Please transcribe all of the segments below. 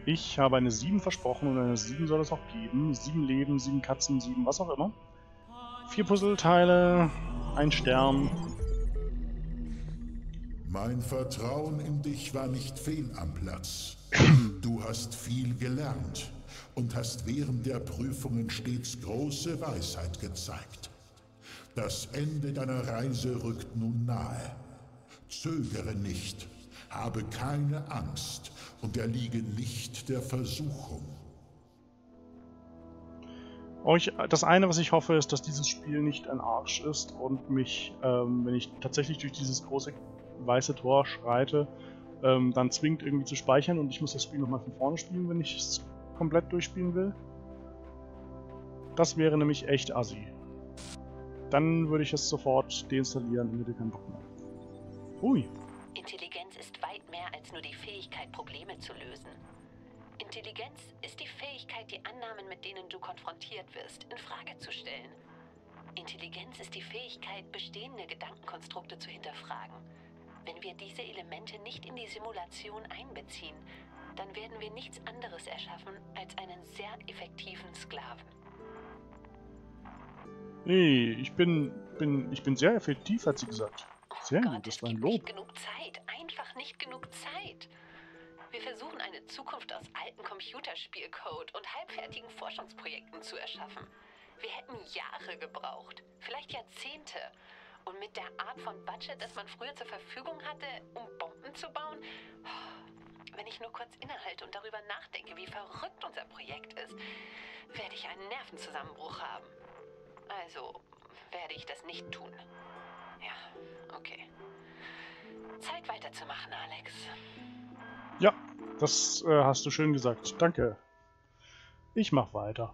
Ich habe eine 7 versprochen und eine 7 soll es auch geben. 7 Leben, 7 Katzen, 7 was auch immer. 4 Puzzleteile, ein Stern. Mein Vertrauen in dich war nicht fehl am Platz. Du hast viel gelernt und hast während der Prüfungen stets große Weisheit gezeigt. Das Ende deiner Reise rückt nun nahe. Zögere nicht, habe keine Angst und erliege nicht der Versuchung. Das eine, was ich hoffe, ist, dass dieses Spiel nicht ein Arsch ist und mich, wenn ich tatsächlich durch dieses große weiße Tor schreite, dann zwingt irgendwie zu speichern und ich muss das Spiel nochmal von vorne spielen, wenn ich es komplett durchspielen will. Das wäre nämlich echt assi. Dann würde ich es sofort deinstallieren und hätte keinen Bock mehr. Ui. Intelligenz ist weit mehr als nur die Fähigkeit, Probleme zu lösen. Intelligenz ist die Fähigkeit, die Annahmen, mit denen du konfrontiert wirst, in Frage zu stellen. Intelligenz ist die Fähigkeit, bestehende Gedankenkonstrukte zu hinterfragen. Wenn wir diese Elemente nicht in die Simulation einbeziehen, dann werden wir nichts anderes erschaffen als einen sehr effektiven Sklaven. Nee, ich bin sehr effektiv, hat sie gesagt. Sehr gut, das war ein Lob. Nicht genug Zeit, einfach nicht genug Zeit. Wir versuchen eine Zukunft aus alten Computerspielcode und halbfertigen Forschungsprojekten zu erschaffen. Wir hätten Jahre gebraucht, vielleicht Jahrzehnte. Und mit der Art von Budget, das man früher zur Verfügung hatte, um Bomben zu bauen, wenn ich nur kurz innehalte und darüber nachdenke, wie verrückt unser Projekt ist, werde ich einen Nervenzusammenbruch haben. Also werde ich das nicht tun. Ja, okay. Zeit weiterzumachen, Alex. Ja, das hast du schön gesagt. Danke. Ich mach weiter.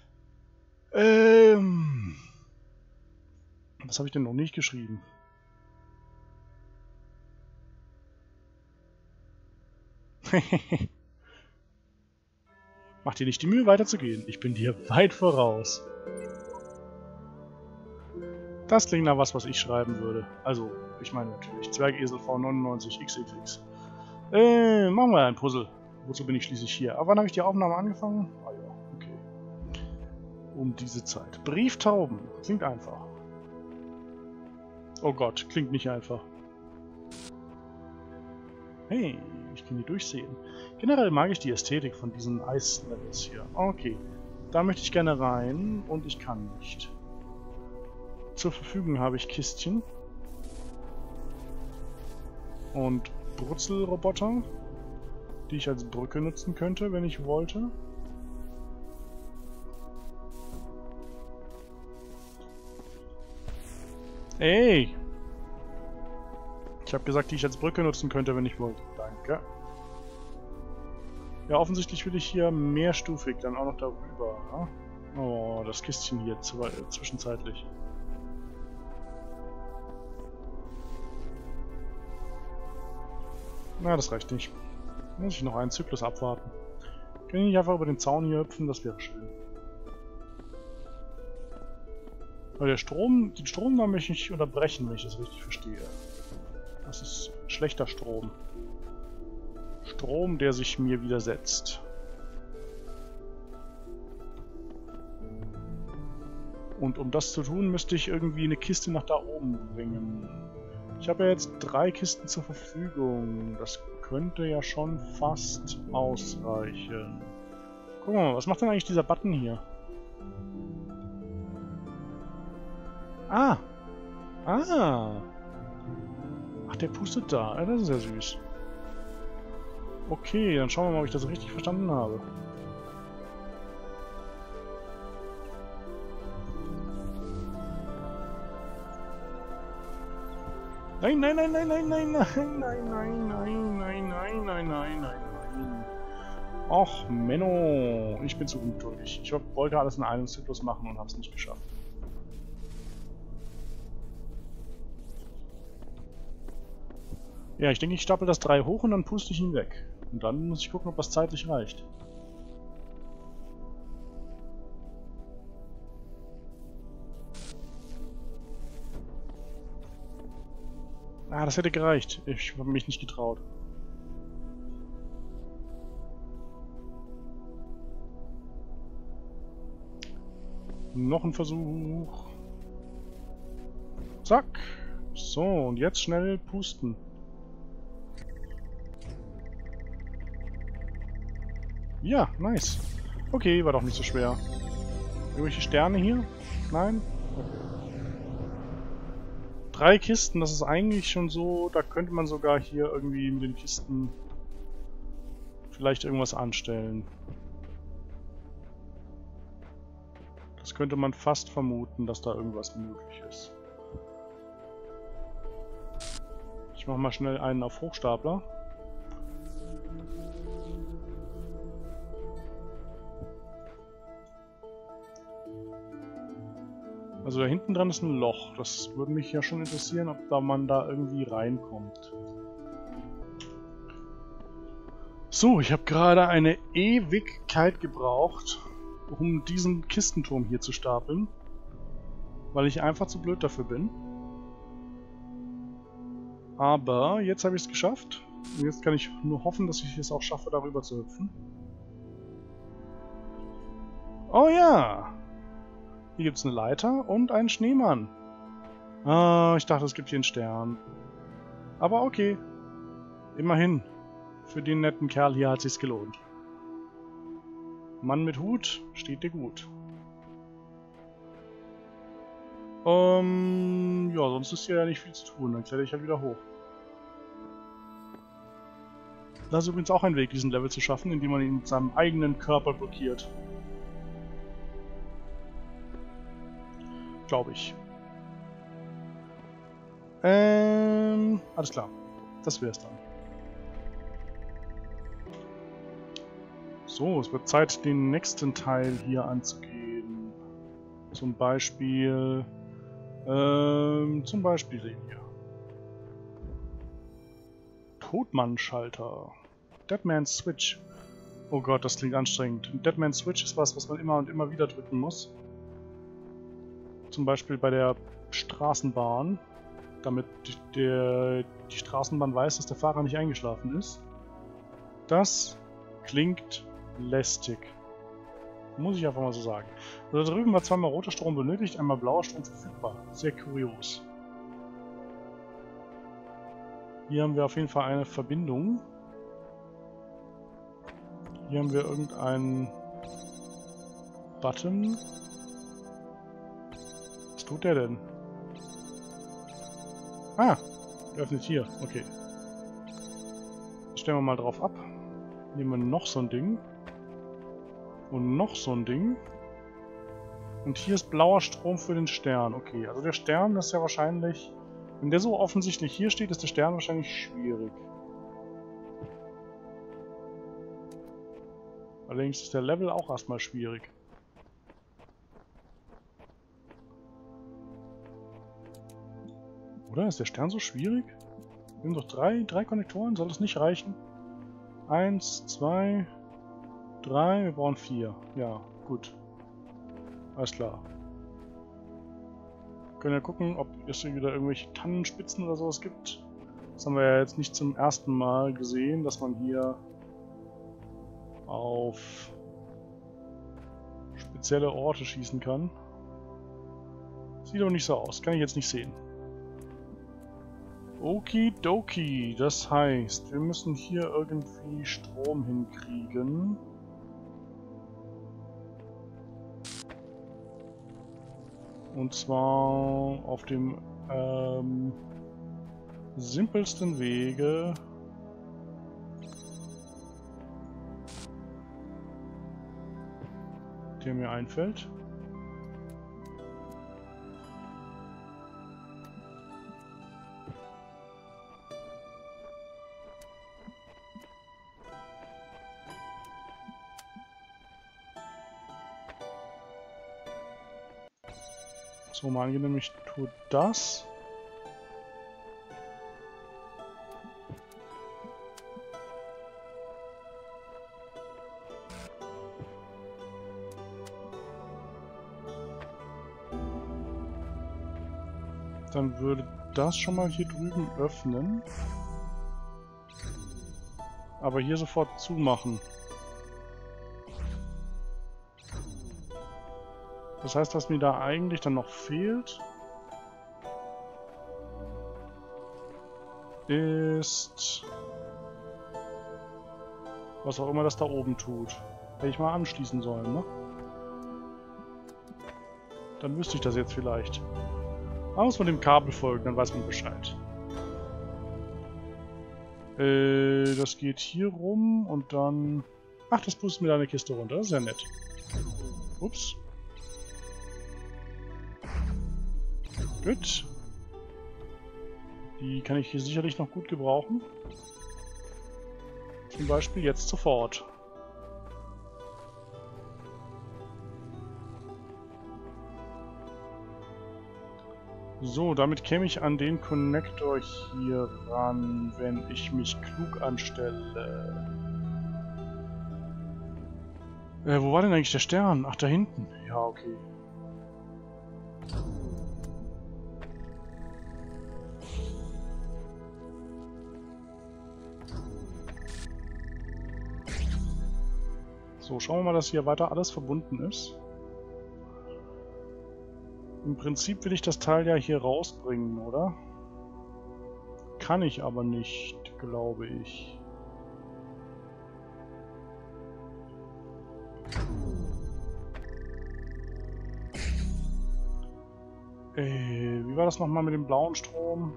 Was habe ich denn noch nicht geschrieben? Mach dir nicht die Mühe, weiterzugehen. Ich bin dir weit voraus. Das klingt nach was ich schreiben würde. Also, ich meine natürlich Zwergesel V99XXX. Machen wir ein Puzzle. Wozu bin ich schließlich hier? Aber wann habe ich die Aufnahme angefangen? Ah ja, okay. Um diese Zeit. Brieftauben. Klingt einfach. Oh Gott, klingt nicht einfach. Hey, ich kann die durchsehen. Generell mag ich die Ästhetik von diesen Eislevels hier. Okay, da möchte ich gerne rein und ich kann nicht. Zur Verfügung habe ich Kistchen. Und Brutzelroboter, die ich als Brücke nutzen könnte, wenn ich wollte. Ey! Ich habe gesagt, die ich als Brücke nutzen könnte, wenn ich wollte. Danke. Ja, offensichtlich will ich hier mehrstufig dann auch noch darüber. Ja? Oh, das Kistchen hier zwischenzeitlich. Na, das reicht nicht. Muss ich noch einen Zyklus abwarten. Kann ich nicht einfach über den Zaun hier hüpfen? Das wäre schön. Aber den Strom da möchte ich nicht unterbrechen, wenn ich das richtig verstehe. Das ist schlechter Strom. Strom, der sich mir widersetzt. Und um das zu tun, müsste ich irgendwie eine Kiste nach da oben bringen. Ich habe ja jetzt 3 Kisten zur Verfügung. Das könnte ja schon fast ausreichen. Guck mal, was macht denn eigentlich dieser Button hier? Ah! Ah! Ach, der pustet da. Ja, das ist ja süß. Okay, dann schauen wir mal, ob ich das richtig verstanden habe. Nein, nein, nein, nein, nein, nein, nein, nein, nein, nein, nein, nein, nein, nein, nein. Och, Menno, ich bin zu ungeduldig. Ich wollte alles in einem Zyklus machen und habe es nicht geschafft. Ja, ich denke, ich stapel das 3 hoch und dann puste ich ihn weg. Und dann muss ich gucken, ob das zeitlich reicht. Ah, das hätte gereicht. Ich habe mich nicht getraut. Noch ein Versuch. Zack. So, und jetzt schnell pusten. Ja, nice. Okay, war doch nicht so schwer. Irgendwelche Sterne hier? Nein? Okay. 3 Kisten, das ist eigentlich schon so, da könnte man sogar hier irgendwie mit den Kisten vielleicht irgendwas anstellen. Das könnte man fast vermuten, dass da irgendwas möglich ist. Ich mache mal schnell einen auf Hochstapler. Also da hinten dran ist ein Loch. Das würde mich ja schon interessieren, ob man da irgendwie reinkommt. So, ich habe gerade eine Ewigkeit gebraucht, um diesen Kistenturm hier zu stapeln. Weil ich einfach zu blöd dafür bin. Aber jetzt habe ich es geschafft. Und jetzt kann ich nur hoffen, dass ich es auch schaffe, darüber zu hüpfen. Oh ja! Hier gibt es eine Leiter und einen Schneemann. Ah, ich dachte, es gibt hier einen Stern. Aber okay. Immerhin. Für den netten Kerl hier hat es sich gelohnt. Mann mit Hut steht dir gut. Ja, sonst ist hier ja nicht viel zu tun. Dann kletter ich halt wieder hoch. Das ist übrigens auch ein Weg, diesen Level zu schaffen, indem man ihn mit seinem eigenen Körper blockiert. Glaube ich. Alles klar. Das wär's dann. So, es wird Zeit, den nächsten Teil hier anzugehen. Zum Beispiel den hier. Todmann-Schalter. Deadman's Switch. Oh Gott, das klingt anstrengend. Deadman's Switch ist was man immer und immer wieder drücken muss. Zum Beispiel bei der Straßenbahn, damit die Straßenbahn weiß, dass der Fahrer nicht eingeschlafen ist. Das klingt lästig. Muss ich einfach mal so sagen. Also da drüben war zweimal roter Strom benötigt, einmal blauer Strom verfügbar. Sehr kurios. Hier haben wir auf jeden Fall eine Verbindung. Hier haben wir irgendeinen Button. Was tut der denn? Ah, öffnet hier. Okay. Stellen wir mal drauf ab. Nehmen wir noch so ein Ding. Und noch so ein Ding. Und hier ist blauer Strom für den Stern. Okay, also der Stern ist ja wahrscheinlich... Wenn der so offensichtlich hier steht, ist der Stern wahrscheinlich schwierig. Allerdings ist der Level auch erstmal schwierig. Oder? Ist der Stern so schwierig? Wir haben doch drei Konnektoren. Soll das nicht reichen? 1, 2, 3. Wir brauchen 4. Ja, gut. Alles klar. Wir können ja gucken, ob es hier wieder irgendwelche Tannenspitzen oder sowas gibt. Das haben wir ja jetzt nicht zum ersten Mal gesehen, dass man hier auf spezielle Orte schießen kann. Sieht aber nicht so aus. Kann ich jetzt nicht sehen. Okidoki, das heißt, wir müssen hier irgendwie Strom hinkriegen. Und zwar auf dem simpelsten Wege. Der mir einfällt. So, mal angenommen, ich tue das. Dann würde das schon mal hier drüben öffnen. Aber hier sofort zumachen. Das heißt, was mir da eigentlich dann noch fehlt, ist... was auch immer das da oben tut. Hätte ich mal anschließen sollen, ne? Dann wüsste ich das jetzt vielleicht. Man muss man dem Kabel folgen, dann weiß man Bescheid. Das geht hier rum und dann... Ach, das pustet mir da eine Kiste runter. Das ist ja nett. Ups. Gut. Die kann ich hier sicherlich noch gut gebrauchen. Zum Beispiel jetzt sofort. So, damit käme ich an den Konnektor hier ran, wenn ich mich klug anstelle. Wo war denn eigentlich der Stern? Ach, da hinten. Ja, okay. So, schauen wir mal, dass hier weiter alles verbunden ist. Im Prinzip will ich das Teil ja hier rausbringen, oder? Kann ich aber nicht, glaube ich. Wie war das nochmal mit dem blauen Strom?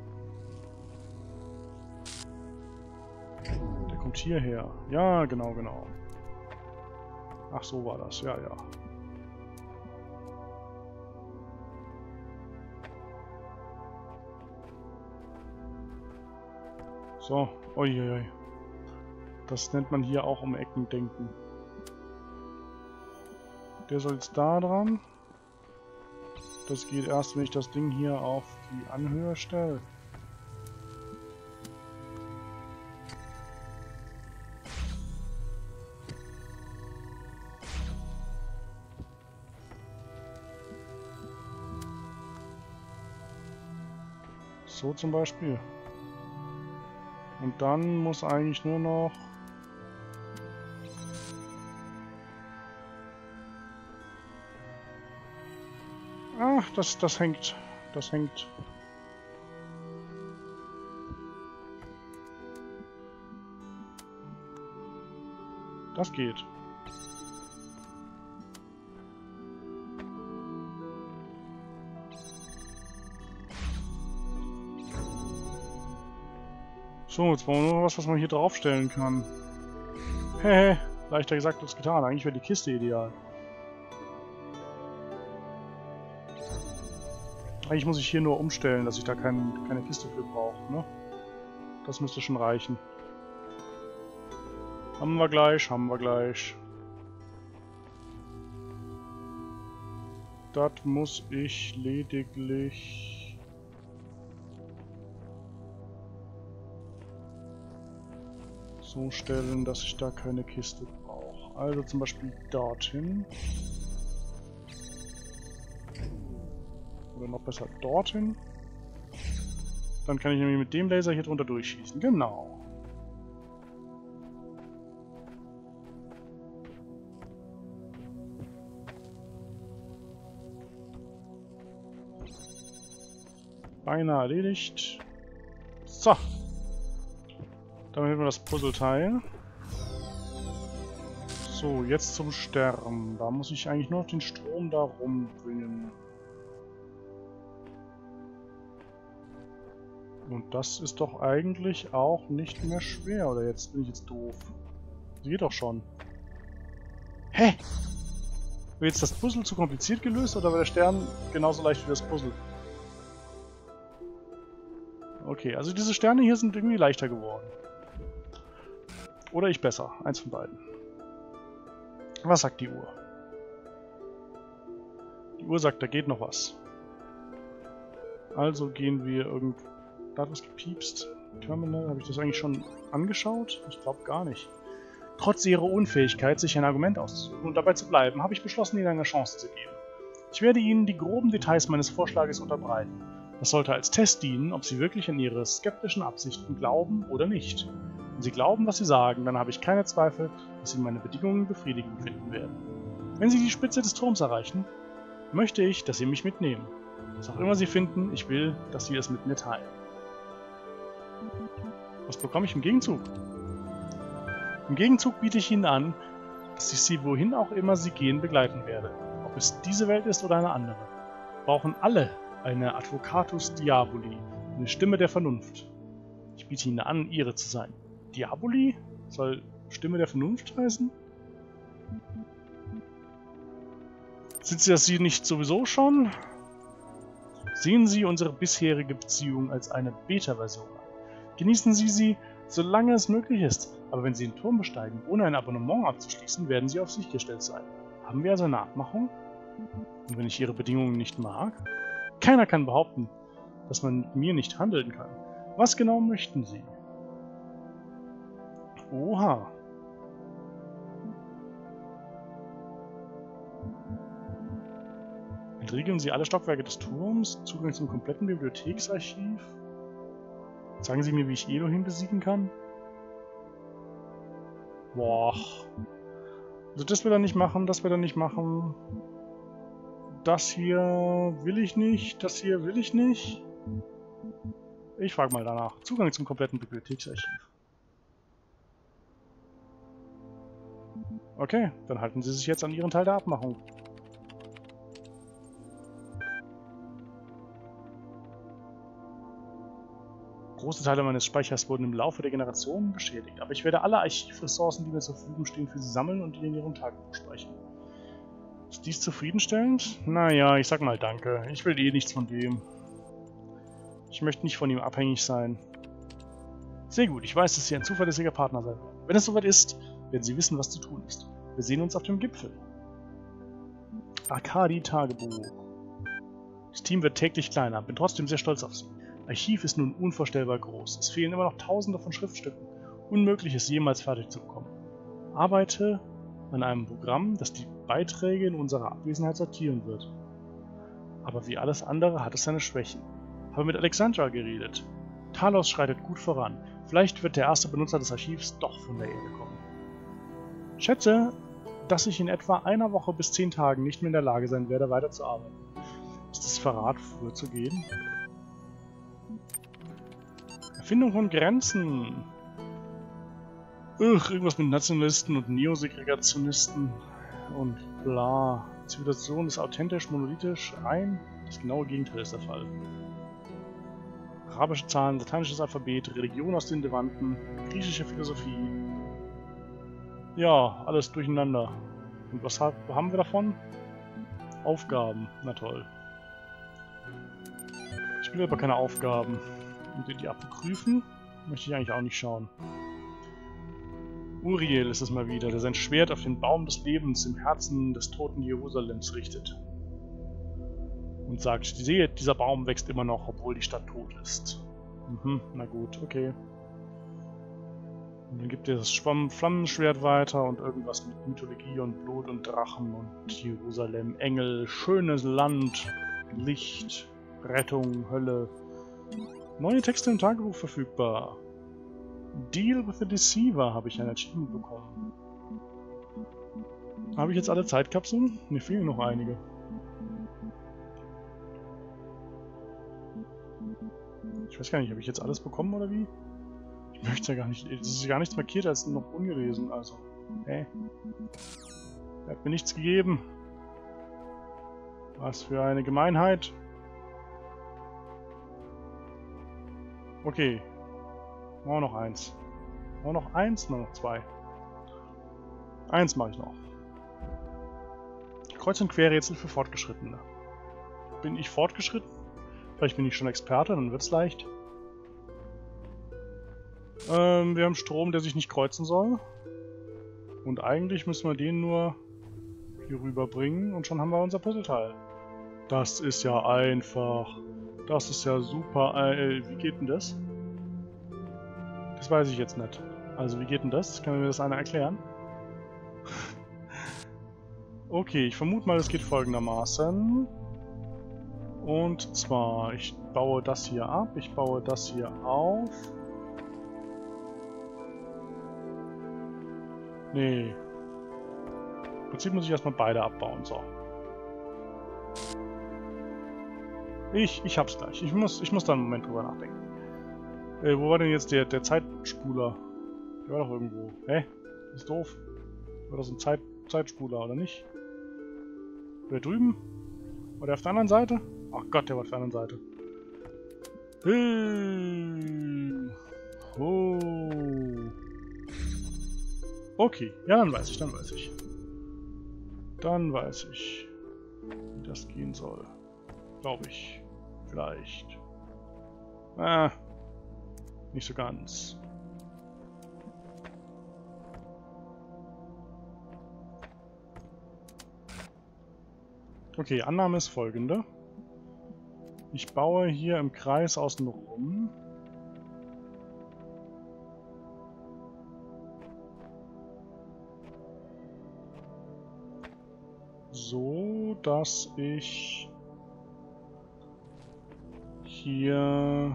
Der kommt hierher. Ja, genau, genau. Ach, so war das. Ja, ja. So, uiuiui. Das nennt man hier auch um Ecken denken. Der soll jetzt da dran. Das geht erst, wenn ich das Ding hier auf die Anhöhe stelle. So zum Beispiel. Und dann muss eigentlich nur noch... Ach, das hängt. Das hängt. Das geht. So, jetzt brauchen wir nur was man hier draufstellen kann. Hehe, leichter gesagt als getan. Eigentlich wäre die Kiste ideal. Eigentlich muss ich hier nur umstellen, dass ich da keine Kiste für brauche, ne? Das müsste schon reichen. Haben wir gleich, haben wir gleich. Das muss ich lediglich... so stellen, dass ich da keine Kiste brauche. Also zum Beispiel dorthin. Oder noch besser dorthin. Dann kann ich nämlich mit dem Laser hier drunter durchschießen. Genau. Beinahe erledigt. So. Damit hätten wir das Puzzleteil. So, jetzt zum Stern. Da muss ich eigentlich nur noch den Strom da rumbringen. Und das ist doch eigentlich auch nicht mehr schwer. Oder jetzt bin ich jetzt doof. Das geht doch schon. Hä? Wird jetzt das Puzzle zu kompliziert gelöst oder war der Stern genauso leicht wie das Puzzle? Okay, also diese Sterne hier sind irgendwie leichter geworden. Oder ich besser. Eins von beiden. Was sagt die Uhr? Die Uhr sagt, da geht noch was. Also gehen wir irgendwo... Da hat was gepiepst. Terminal, habe ich das eigentlich schon angeschaut? Ich glaube gar nicht. Trotz ihrer Unfähigkeit, sich ein Argument auszusuchen und dabei zu bleiben, habe ich beschlossen, ihnen eine Chance zu geben. Ich werde Ihnen die groben Details meines Vorschlages unterbreiten. Das sollte als Test dienen, ob Sie wirklich an Ihre skeptischen Absichten glauben oder nicht. Wenn Sie glauben, was Sie sagen, dann habe ich keine Zweifel, dass Sie meine Bedingungen befriedigend finden werden. Wenn Sie die Spitze des Turms erreichen, möchte ich, dass sie mich mitnehmen. Was auch immer sie finden, ich will, dass sie es mit mir teilen. Was bekomme ich im Gegenzug? Im Gegenzug biete ich ihnen an, dass ich sie, wohin auch immer sie gehen, begleiten werde. Ob es diese Welt ist oder eine andere. Brauchen alle eine Advocatus Diaboli, eine Stimme der Vernunft. Ich biete ihnen an, ihre zu sein. Diaboli? Soll Stimme der Vernunft heißen? Sind Sie das Sie nicht sowieso schon? Sehen Sie unsere bisherige Beziehung als eine Beta-Version an. Genießen Sie sie, solange es möglich ist. Aber wenn Sie den Turm besteigen, ohne ein Abonnement abzuschließen, werden Sie auf sich gestellt sein. Haben wir also eine Abmachung? Und wenn ich Ihre Bedingungen nicht mag? Keiner kann behaupten, dass man mit mir nicht handeln kann. Was genau möchten Sie? Oha. Entriegeln Sie alle Stockwerke des Turms, Zugang zum kompletten Bibliotheksarchiv. Sagen Sie mir, wie ich Elohim besiegen kann? Boah. Also das will er nicht machen, das will er nicht machen. Das hier will ich nicht, das hier will ich nicht. Ich frage mal danach. Zugang zum kompletten Bibliotheksarchiv. Okay, dann halten Sie sich jetzt an Ihren Teil der Abmachung. Große Teile meines Speichers wurden im Laufe der Generationen beschädigt, aber ich werde alle Archivressourcen, die mir zur Verfügung stehen, für Sie sammeln und die in Ihrem Tagebuch speichern. Ist dies zufriedenstellend? Naja, ich sag mal danke. Ich will eh nichts von dem. Ich möchte nicht von ihm abhängig sein. Sehr gut, ich weiß, dass Sie ein zuverlässiger Partner sein werden. Wenn es soweit ist, werden Sie wissen, was zu tun ist. Wir sehen uns auf dem Gipfel. Arkadi-Tagebuch. Das Team wird täglich kleiner, bin trotzdem sehr stolz auf Sie. Archiv ist nun unvorstellbar groß. Es fehlen immer noch Tausende von Schriftstücken. Unmöglich, es jemals fertig zu bekommen. Arbeite an einem Programm, das die Beiträge in unserer Abwesenheit sortieren wird. Aber wie alles andere hat es seine Schwächen. Habe mit Alexandra geredet. Talos schreitet gut voran. Vielleicht wird der erste Benutzer des Archivs doch von der Erde kommen. Schätze, dass ich in etwa einer Woche bis 10 Tagen nicht mehr in der Lage sein werde, weiterzuarbeiten. Ist es Verrat, früher zu gehen? Erfindung von Grenzen. Irgendwas mit Nationalisten und Neosegregationisten und bla. Zivilisation ist authentisch, monolithisch, rein. Das genaue Gegenteil ist der Fall. Arabische Zahlen, lateinisches Alphabet, Religion aus den Levanten, griechische Philosophie. Ja, alles durcheinander. Und was haben wir davon? Aufgaben. Na toll. Ich will aber keine Aufgaben. Und die Apokryphen möchte ich eigentlich auch nicht schauen. Uriel ist es mal wieder, der sein Schwert auf den Baum des Lebens im Herzen des toten Jerusalems richtet. Und sagt, seht, dieser Baum wächst immer noch, obwohl die Stadt tot ist. Na gut, okay. Und dann gibt er das Flammenschwert weiter und irgendwas mit Mythologie und Blut und Drachen und Jerusalem, Engel, schönes Land, Licht, Rettung, Hölle. Neue Texte im Tagebuch verfügbar. Deal with the Deceiver habe ich ein Achievement bekommen. Habe ich jetzt alle Zeitkapseln? Mir fehlen noch einige. Ich weiß gar nicht, habe ich jetzt alles bekommen oder wie? Ich möchte ja gar nicht. Es ist gar nichts markiert als noch ungelesen, also. Er hat mir nichts gegeben. Was für eine Gemeinheit. Okay. Machen wir noch eins. Machen wir noch eins? Noch 2. Eins mache ich noch. Kreuz- und Querrätsel für Fortgeschrittene. Bin ich fortgeschritten? Vielleicht bin ich schon Experte, dann wird's leicht. Wir haben Strom, der sich nicht kreuzen soll. Und eigentlich müssen wir den nur hier rüberbringen und schon haben wir unser Puzzleteil. Das ist ja einfach. Das ist ja super. Wie geht denn das? Das weiß ich jetzt nicht. Also wie geht denn das? Kann mir das einer erklären? Okay, ich vermute mal, es geht folgendermaßen. Und zwar, ich baue das hier ab, ich baue das hier auf. Nee. Im Prinzip muss ich erstmal beide abbauen, so. Ich hab's gleich. Ich muss da einen Moment drüber nachdenken. Wo war denn jetzt der Zeitspuler? Der war doch irgendwo. Hä? Das ist doof. War das ein Zeitspuler, oder nicht? War der drüben? War der auf der anderen Seite? Ach Gott, der war auf der anderen Seite. Oh. Okay, ja, dann weiß ich. Dann weiß ich, wie das gehen soll. Glaube ich. Vielleicht. Nicht so ganz. Okay, Annahme ist folgende. Ich baue hier im Kreis außen rum. So, dass ich hier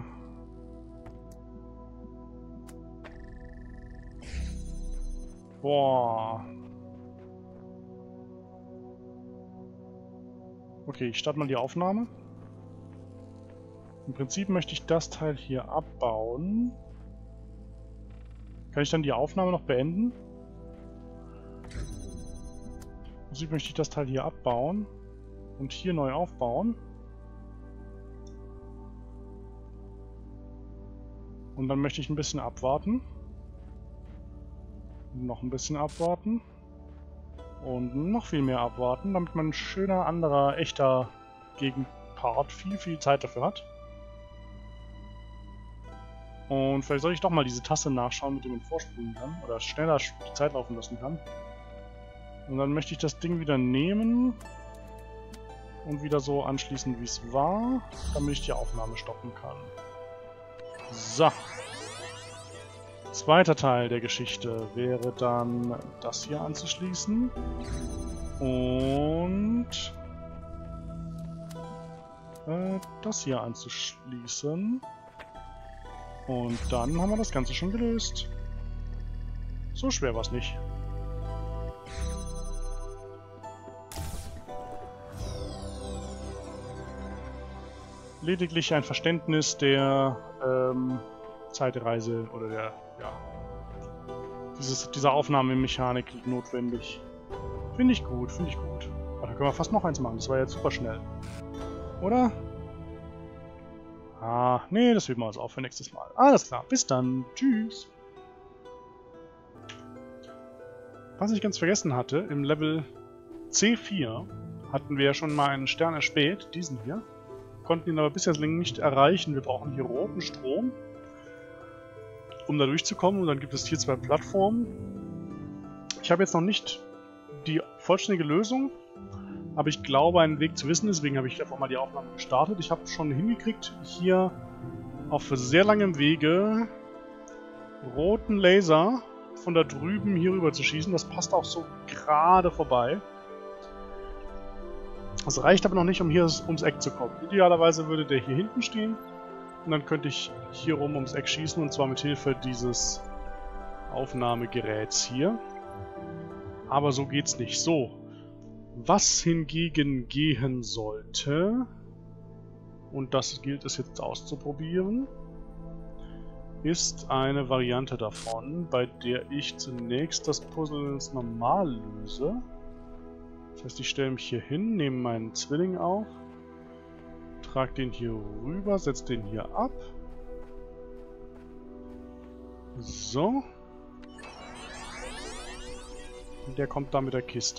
Okay, ich starte mal die Aufnahme. Im Prinzip möchte ich das Teil hier abbauen. Kann ich dann die Aufnahme noch beenden? Im Prinzip möchte ich das Teil hier abbauen und hier neu aufbauen. Und dann möchte ich ein bisschen abwarten. Noch ein bisschen abwarten. Und noch viel mehr abwarten, damit man ein schöner, anderer, echter Gegenpart viel Zeit dafür hat. Und vielleicht soll ich doch mal diese Taste nachschauen, mit dem man vorspulen kann. Oder schneller die Zeit laufen lassen kann. Und dann möchte ich das Ding wieder nehmen. Und wieder so anschließen, wie es war. Damit ich die Aufnahme stoppen kann. So. Zweiter Teil der Geschichte wäre dann das hier anzuschließen. Und das hier anzuschließen. Und dann haben wir das Ganze schon gelöst. So schwer war es nicht. Lediglich ein Verständnis der Zeitreise oder der, dieser Aufnahmemechanik notwendig. Finde ich gut. Aber da können wir fast noch eins machen. Das war jetzt super schnell. Oder? Nee, das heben wir uns auf für nächstes Mal. Alles klar, bis dann. Tschüss. Was ich ganz vergessen hatte, im Level C4 hatten wir ja schon mal einen Stern erspäht, diesen hier. Konnten ihn aber bislang nicht erreichen. Wir brauchen hier roten Strom, um da durchzukommen. Und dann gibt es hier 2 Plattformen. Ich habe jetzt noch nicht die vollständige Lösung, aber ich glaube, einen Weg zu wissen. Deswegen habe ich einfach mal die Aufnahme gestartet. Ich habe schon hingekriegt, hier auf sehr langem Wege roten Laser von da drüben hier rüber zu schießen. Das passt auch so gerade vorbei. Das reicht aber noch nicht, um hier ums Eck zu kommen. Idealerweise würde der hier hinten stehen und dann könnte ich hier rum ums Eck schießen, und zwar mit Hilfe dieses Aufnahmegeräts hier. Aber so geht's nicht. So, was hingegen gehen sollte, und das gilt es jetzt auszuprobieren, ist eine Variante davon, bei der ich zunächst das Puzzle ins Normal löse. Das heißt, ich stelle mich hier hin, nehme meinen Zwilling auf, trage den hier rüber, setze den hier ab. So. Und der kommt da mit der Kiste.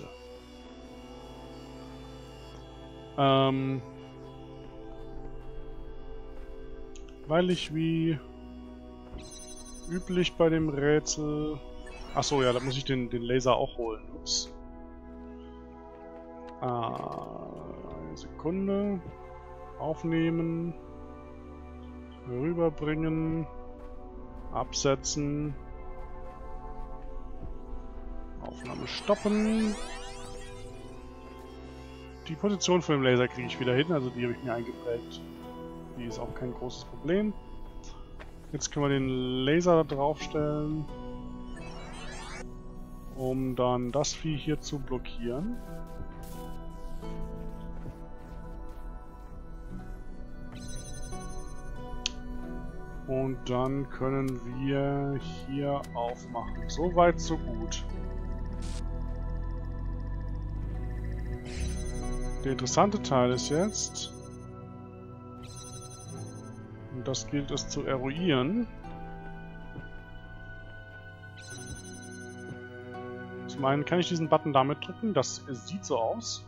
Weil ich wie üblich bei dem Rätsel... Achso, ja, da muss ich den Laser auch holen. Ups. Eine Sekunde. Aufnehmen. Rüberbringen. Absetzen. Aufnahme stoppen. Die Position von dem Laser kriege ich wieder hin, also die habe ich mir eingeprägt. Die ist auch kein großes Problem. Jetzt können wir den Laser da draufstellen, um dann das Vieh hier zu blockieren. Und dann können wir hier aufmachen. So weit, so gut. Der interessante Teil ist jetzt, und das gilt es zu eruieren. Zum einen kann ich diesen Button damit drücken, das sieht so aus.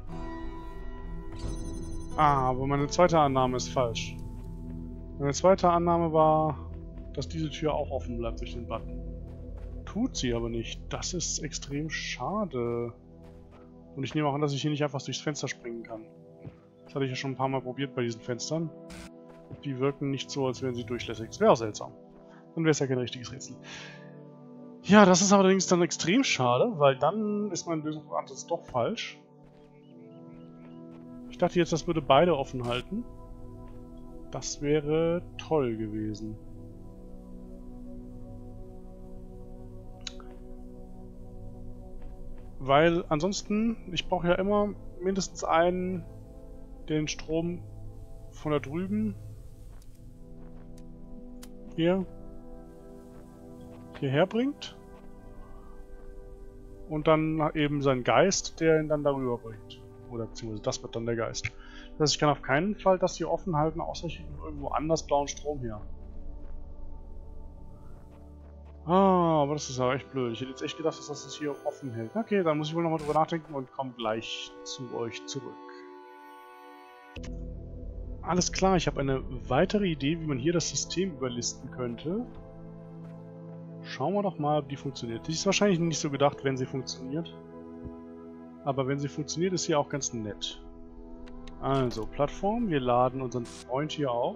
Ah, aber meine zweite Annahme ist falsch. Meine zweite Annahme war, dass diese Tür auch offen bleibt durch den Button. Tut sie aber nicht. Das ist extrem schade. Und ich nehme auch an, dass ich hier nicht einfach durchs Fenster springen kann. Das hatte ich ja schon ein paar Mal probiert bei diesen Fenstern. Die wirken nicht so, als wären sie durchlässig. Das wäre auch seltsam. Dann wäre es ja kein richtiges Rätsel. Ja, das ist allerdings dann extrem schade, weil dann ist mein Lösungsansatz doch falsch. Ich dachte jetzt, das würde beide offen halten. Das wäre toll gewesen. Weil ansonsten, ich brauche ja immer mindestens einen, der den Strom von da drüben hierher bringt. Und dann eben sein Geist, der ihn dann darüber bringt. Oder beziehungsweise das wird dann der Geist. Das heißt, ich kann auf keinen Fall das hier offen halten, außer ich kriege irgendwo anders blauen Strom her. Ah, aber das ist ja echt blöd. Ich hätte jetzt echt gedacht, dass das hier offen hält. Okay, dann muss ich wohl nochmal drüber nachdenken und komme gleich zu euch zurück. Alles klar, ich habe eine weitere Idee, wie man hier das System überlisten könnte. Schauen wir doch mal, ob die funktioniert. Die ist wahrscheinlich nicht so gedacht, wenn sie funktioniert. Aber wenn sie funktioniert, ist sie auch ganz nett. Also, Plattform. Wir laden unseren Freund hier auf.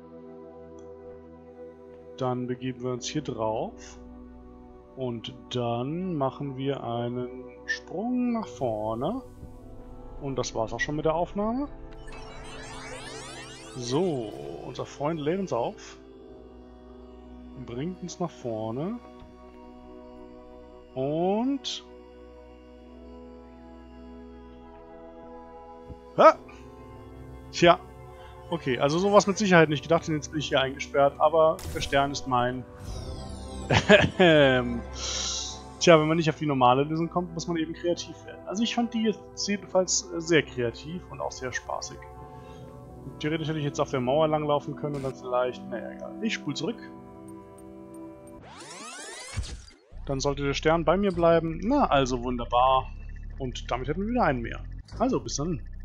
Dann begeben wir uns hier drauf. Und dann machen wir einen Sprung nach vorne. Und das war's auch schon mit der Aufnahme. So, unser Freund lädt uns auf. Bringt uns nach vorne. Und... Ha! Tja. Okay, also sowas mit Sicherheit nicht gedacht, denn jetzt bin ich hier eingesperrt, aber der Stern ist mein. Tja, wenn man nicht auf die normale Lösung kommt, muss man eben kreativ werden. Also ich fand die jetzt jedenfalls sehr kreativ und auch sehr spaßig. Theoretisch hätte ich jetzt auf der Mauer langlaufen können und dann vielleicht... Naja, egal. Ich spule zurück. Dann sollte der Stern bei mir bleiben. Na, also wunderbar. Und damit hätten wir wieder einen mehr. Also, bis dann.